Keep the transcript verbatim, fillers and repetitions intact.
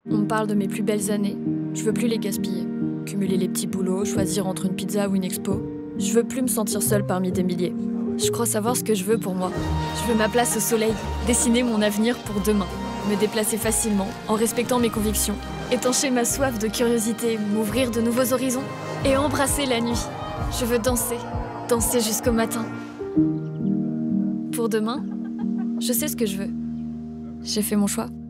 On me parle de mes plus belles années. Je veux plus les gaspiller. Cumuler les petits boulots, choisir entre une pizza ou une expo. Je veux plus me sentir seule parmi des milliers. Je crois savoir ce que je veux pour moi. Je veux ma place au soleil, dessiner mon avenir pour demain. Me déplacer facilement, en respectant mes convictions. Étancher ma soif de curiosité, m'ouvrir de nouveaux horizons. Et embrasser la nuit. Je veux danser, danser jusqu'au matin. Pour demain, je sais ce que je veux. J'ai fait mon choix.